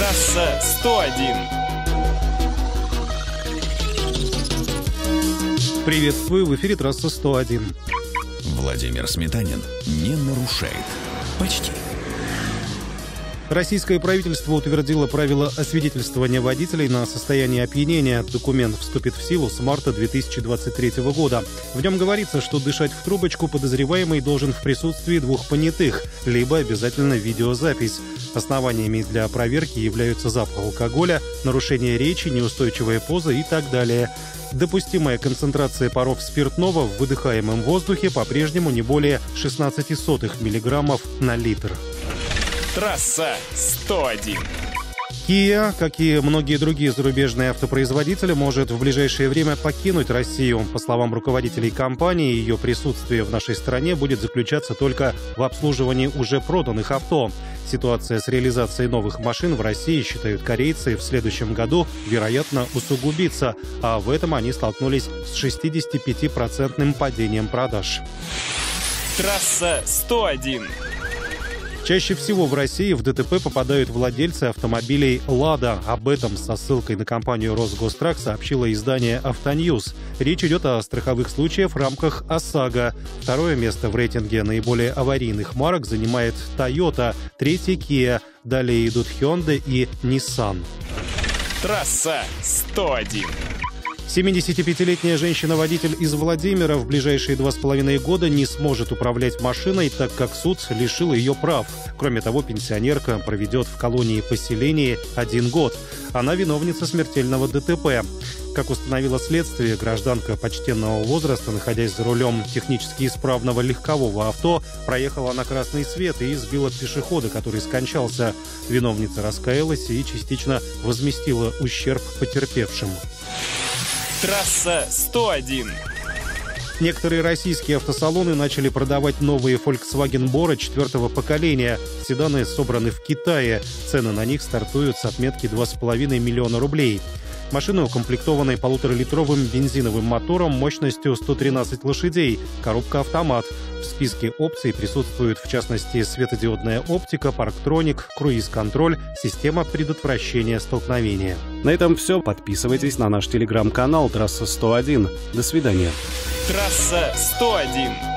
Трасса 101. Приветствую, в эфире трасса 101. Владимир Сметанин не нарушает. Почти. Российское правительство утвердило правила освидетельствования водителей на состояние опьянения. Документ вступит в силу с марта 2023 года. В нем говорится, что дышать в трубочку подозреваемый должен в присутствии двух понятых, либо обязательно видеозапись. Основаниями для проверки являются запах алкоголя, нарушение речи, неустойчивая поза и так далее. Допустимая концентрация паров спиртного в выдыхаемом воздухе по-прежнему не более 0,16 мг на литр. Трасса 101. Kia, как и многие другие зарубежные автопроизводители, может в ближайшее время покинуть Россию. По словам руководителей компании, ее присутствие в нашей стране будет заключаться только в обслуживании уже проданных авто. Ситуация с реализацией новых машин в России, считают корейцы, в следующем году, вероятно, усугубится, а в этом они столкнулись с 65% падением продаж. Трасса 101. Чаще всего в России в ДТП попадают владельцы автомобилей «Лада». Об этом со ссылкой на компанию «Росгострах» сообщило издание «Автоньюз». Речь идет о страховых случаях в рамках ОСАГО. Второе место в рейтинге наиболее аварийных марок занимает «Тойота», третье «Kia». Далее идут «Hyundai» и «Nissan». Трасса 101. 75-летняя женщина-водитель из Владимира в ближайшие 2,5 года не сможет управлять машиной, так как суд лишил ее прав. Кроме того, пенсионерка проведет в колонии поселения 1 год. Она виновница смертельного ДТП. Как установило следствие, гражданка почтенного возраста, находясь за рулем технически исправного легкового авто, проехала на красный свет и сбила пешехода, который скончался. Виновница раскаялась и частично возместила ущерб потерпевшим. Трасса 101. Некоторые российские автосалоны начали продавать новые Volkswagen Bora 4-го поколения. Седаны собраны в Китае. Цены на них стартуют с отметки 2,5 миллиона рублей. Машины укомплектованы 1,5-литровым бензиновым мотором мощностью 113 лошадей, коробка автомат. В списке опций присутствуют, в частности, светодиодная оптика, парктроник, круиз-контроль, система предотвращения столкновения. На этом все. Подписывайтесь на наш телеграм-канал «Трасса 101». До свидания. Трасса 101.